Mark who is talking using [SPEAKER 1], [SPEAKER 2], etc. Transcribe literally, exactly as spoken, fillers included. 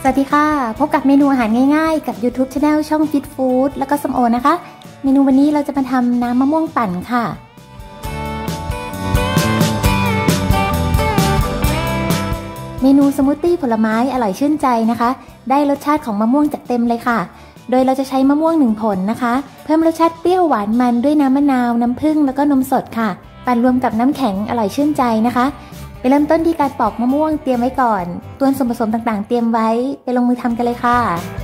[SPEAKER 1] สวัสดีค่ะพบกับเมนูอาหารง่ายๆกับ YouTube Channel ช่อง Fit Food แล้วก็ส้มโอนะคะเมนูวันนี้เราจะมาทำน้ำมะม่วงปั่นค่ะเมนูสมูทตี้ผลไม้อร่อยชื่นใจนะคะได้รสชาติของมะม่วงจัดเต็มเลยค่ะโดยเราจะใช้มะม่วงหนึ่งผลนะคะเพิ่มรสชาติเปรี้ยวหวานมันด้วยน้ำมะนาวน้ำผึ้งแล้วก็นมสดค่ะปั่นรวมกับน้ำแข็งอร่อยชื่นใจนะคะไปเริ่มต้นที่การปอกมะม่วงเตรียมไว้ก่อนตัวส่วนผสมต่างๆเตรียมไว้ไปลงมือทำกันเลยค่ะ